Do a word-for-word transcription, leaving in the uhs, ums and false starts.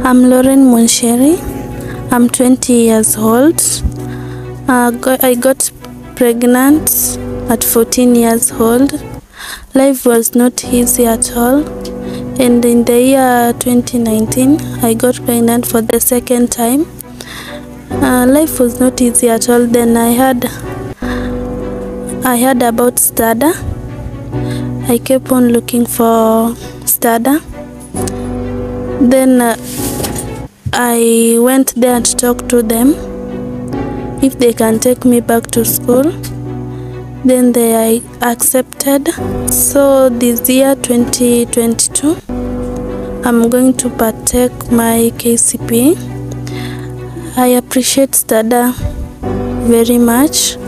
I'm Laureen Aroko. I'm twenty years old. Uh, got, I got pregnant at fourteen years old. Life was not easy at all. And in the year twenty nineteen, I got pregnant for the second time. Uh, life was not easy at all. Then I had, I heard about STADA. I kept on looking for STADA. Then uh, I went there to talk to them if they can take me back to school. Then they accepted. So this year twenty twenty-two, I'm going to partake my K C P E. I appreciate STADA very much.